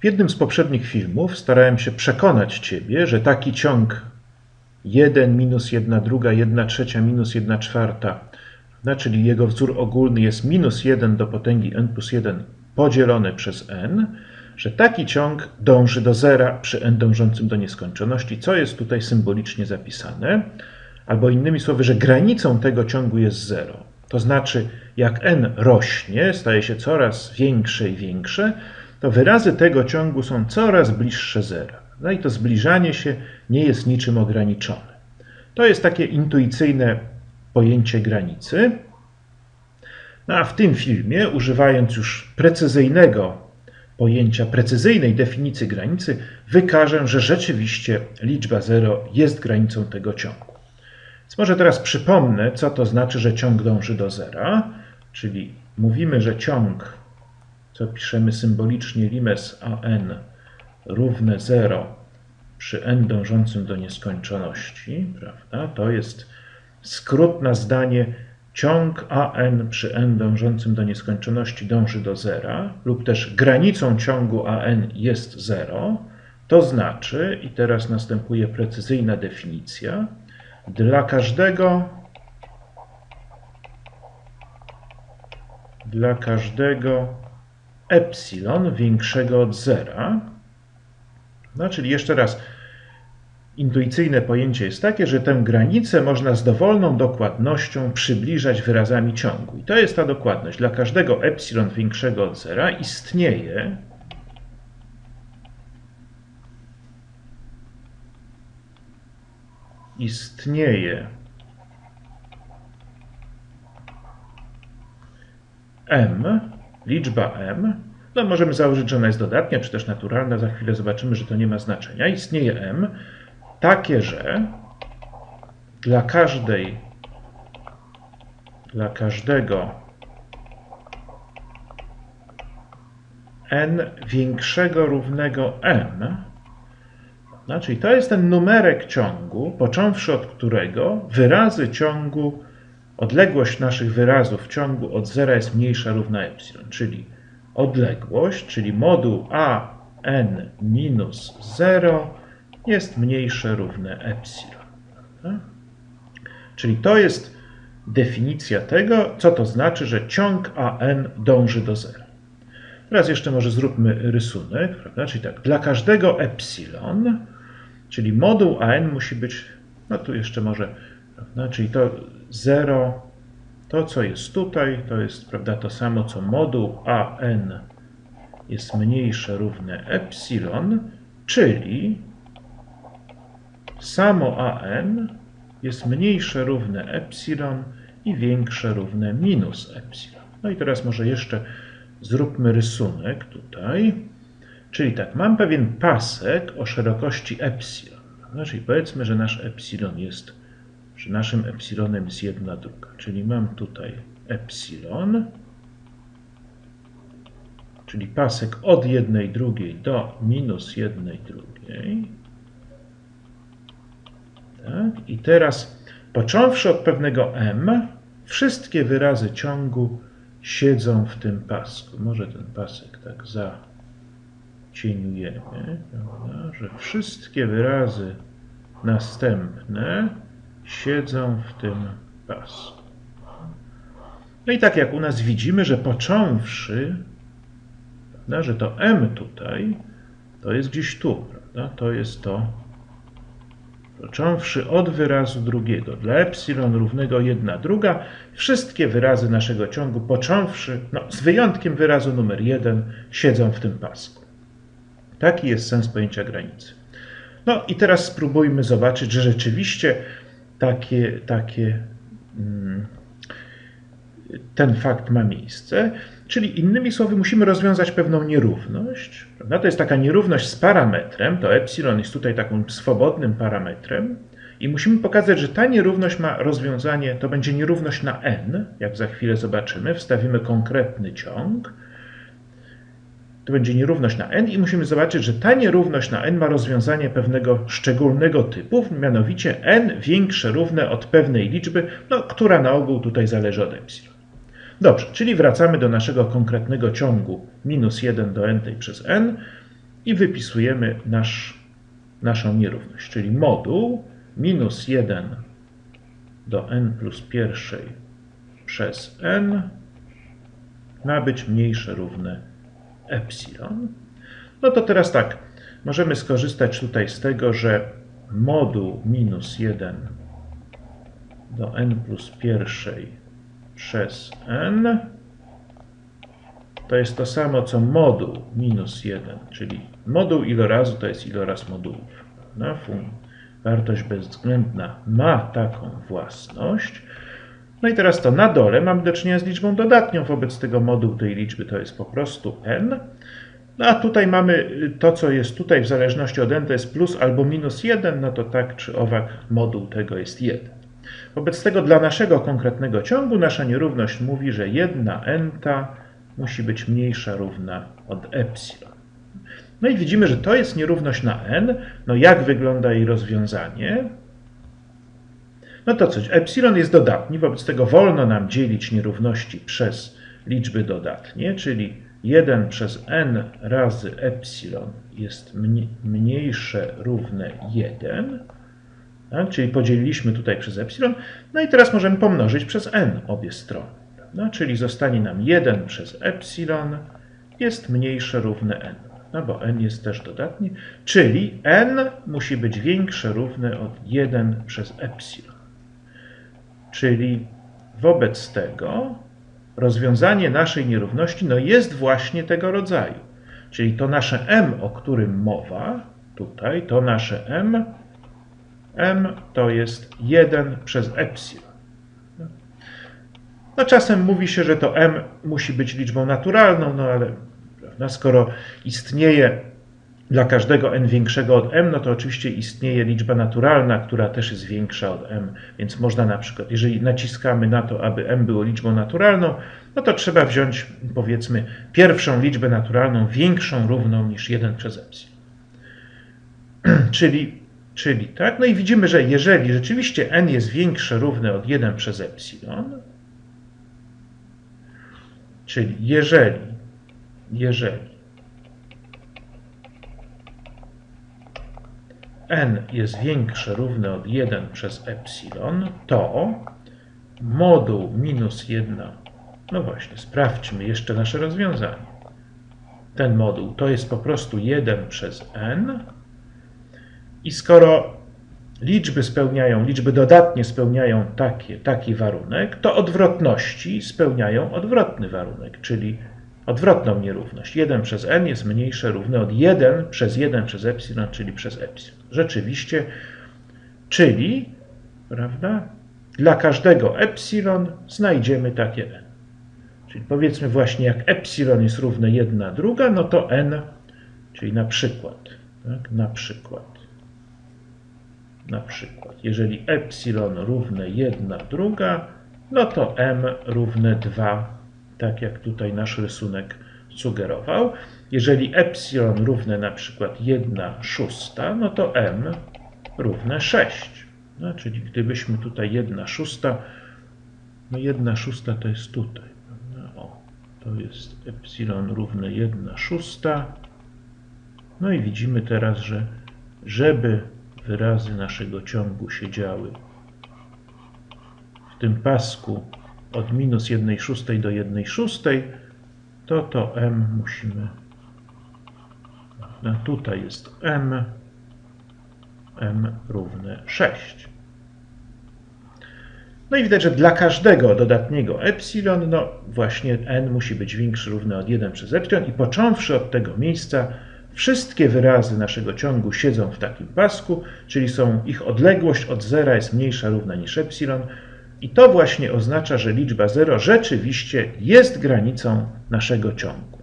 W jednym z poprzednich filmów starałem się przekonać Ciebie, że taki ciąg 1 minus 1 druga, 1 trzecia minus 1 czwarta, czyli jego wzór ogólny jest minus 1 do potęgi n plus 1 podzielone przez n, że taki ciąg dąży do zera przy n dążącym do nieskończoności, co jest tutaj symbolicznie zapisane, albo innymi słowy, że granicą tego ciągu jest 0. To znaczy, jak n rośnie, staje się coraz większe i większe, to wyrazy tego ciągu są coraz bliższe zera. No i to zbliżanie się nie jest niczym ograniczone. To jest takie intuicyjne pojęcie granicy. No a w tym filmie, używając już precyzyjnego pojęcia, precyzyjnej definicji granicy, wykażę, że rzeczywiście liczba 0 jest granicą tego ciągu. Więc może teraz przypomnę, co to znaczy, że ciąg dąży do zera, czyli mówimy, że ciąg, co piszemy symbolicznie limes an równe 0 przy n dążącym do nieskończoności, prawda? To jest skrót na zdanie ciąg an przy n dążącym do nieskończoności dąży do zera, lub też granicą ciągu an jest 0. To znaczy, i teraz następuje precyzyjna definicja, dla każdego epsilon większego od zera, no, czyli jeszcze raz, intuicyjne pojęcie jest takie, że tę granicę można z dowolną dokładnością przybliżać wyrazami ciągu. I to jest ta dokładność. Dla każdego epsilon większego od zera istnieje m, liczba m, no możemy założyć, że ona jest dodatnia, czy też naturalna, za chwilę zobaczymy, że to nie ma znaczenia. Istnieje m takie, że dla każdego n większego równego m, czyli to jest ten numerek ciągu, począwszy od którego wyrazy ciągu, odległość naszych wyrazów w ciągu od zera jest mniejsza równa epsilon, czyli odległość, czyli moduł a n minus 0 jest mniejsze równe epsilon. Czyli to jest definicja tego, co to znaczy, że ciąg an dąży do zera. Teraz jeszcze może zróbmy rysunek, prawda? Czyli tak, dla każdego epsilon, czyli moduł an musi być, no tu jeszcze może, prawda? Czyli to 0, to co jest tutaj, to jest, prawda, to samo co moduł an jest mniejsze równe epsilon, czyli samo an jest mniejsze równe epsilon i większe równe minus epsilon. No i teraz może jeszcze zróbmy rysunek tutaj. Czyli tak, mam pewien pasek o szerokości epsilon. Czyli powiedzmy, że nasz epsilon jest, że naszym epsilonem jest 1 druga. Czyli mam tutaj epsilon, czyli pasek od 1 drugiej do minus 1 drugiej. Tak? I teraz, począwszy od pewnego m, wszystkie wyrazy ciągu siedzą w tym pasku. Może ten pasek tak zacieniujemy, prawda? Że wszystkie wyrazy następne siedzą w tym pasku. No i tak jak u nas widzimy, że począwszy, prawda, że to m tutaj, to jest gdzieś tu, prawda? To jest to, począwszy od wyrazu drugiego, dla epsilon równego 1 druga, wszystkie wyrazy naszego ciągu, począwszy, no, z wyjątkiem wyrazu numer 1, siedzą w tym pasku. Taki jest sens pojęcia granicy. No i teraz spróbujmy zobaczyć, że rzeczywiście ten fakt ma miejsce. Czyli innymi słowy musimy rozwiązać pewną nierówność. Prawda? To jest taka nierówność z parametrem, to epsilon jest tutaj takim swobodnym parametrem i musimy pokazać, że ta nierówność ma rozwiązanie, to będzie nierówność na n, jak za chwilę zobaczymy, wstawimy konkretny ciąg. To będzie nierówność na n i musimy zobaczyć, że ta nierówność na n ma rozwiązanie pewnego szczególnego typu, mianowicie n większe równe od pewnej liczby, no, która na ogół tutaj zależy od epsilon. Dobrze, czyli wracamy do naszego konkretnego ciągu minus 1 do n przez n i wypisujemy naszą nierówność, czyli moduł minus 1 do n plus pierwszej przez n ma być mniejsze równe epsilon. No to teraz tak, możemy skorzystać tutaj z tego, że moduł minus 1 do n plus pierwszej przez n to jest to samo co moduł minus 1, czyli moduł ilorazu to jest iloraz modułów. Wartość bezwzględna ma taką własność. No i teraz to na dole mamy do czynienia z liczbą dodatnią, wobec tego moduł tej liczby to jest po prostu n. No a tutaj mamy to, co jest tutaj w zależności od n, to jest plus albo minus 1, no to tak czy owak moduł tego jest 1. Wobec tego dla naszego konkretnego ciągu nasza nierówność mówi, że 1n musi być mniejsza równa od epsilon. No i widzimy, że to jest nierówność na n. No jak wygląda jej rozwiązanie? No to coś, epsilon jest dodatni, wobec tego wolno nam dzielić nierówności przez liczby dodatnie, czyli 1 przez n razy epsilon jest mniejsze równe 1, tak? Czyli podzieliliśmy tutaj przez epsilon, no i teraz możemy pomnożyć przez n obie strony, no, czyli zostanie nam 1 przez epsilon jest mniejsze równe n, no bo n jest też dodatni, czyli n musi być większe równe od 1 przez epsilon. Czyli wobec tego rozwiązanie naszej nierówności no jest właśnie tego rodzaju. Czyli to nasze m, o którym mowa, tutaj, to nasze m to jest 1 przez epsilon. No czasem mówi się, że to m musi być liczbą naturalną, no ale prawda, skoro istnieje dla każdego n większego od m, no to oczywiście istnieje liczba naturalna, która też jest większa od m, więc można na przykład, jeżeli naciskamy na to, aby m było liczbą naturalną, no to trzeba wziąć, powiedzmy, pierwszą liczbę naturalną większą równą niż 1 przez epsilon. Czyli tak, no i widzimy, że jeżeli rzeczywiście n jest większe równe od 1 przez epsilon, czyli jeżeli n jest większe równe od 1 przez epsilon, to moduł minus 1, no właśnie, sprawdźmy jeszcze nasze rozwiązanie. Ten moduł to jest po prostu 1 przez n i skoro liczby dodatnie spełniają taki warunek, to odwrotności spełniają odwrotny warunek, czyli odwrotną nierówność. 1 przez n jest mniejsze równe od 1 przez epsilon, czyli przez epsilon. Rzeczywiście, czyli, prawda, dla każdego epsilon znajdziemy takie n. Czyli powiedzmy właśnie, jak epsilon jest równe 1/2, no to n, czyli na przykład, jeżeli epsilon równe 1/2, no to m równe 2, tak jak tutaj nasz rysunek sugerował. Jeżeli epsilon równe na przykład 1/6, no to m równe 6. No, czyli gdybyśmy tutaj 1/6, no 1/6 to jest tutaj. O, to jest epsilon równe 1/6. No i widzimy teraz, że żeby wyrazy naszego ciągu się działy w tym pasku od minus 1/6 do 1/6, to m musimy, no tutaj jest m równe 6. No i widać, że dla każdego dodatniego epsilon, no właśnie n musi być większy równe od 1 przez epsilon i począwszy od tego miejsca wszystkie wyrazy naszego ciągu siedzą w takim pasku, czyli ich odległość od zera jest mniejsza równa niż epsilon i to właśnie oznacza, że liczba 0 rzeczywiście jest granicą naszego ciągu.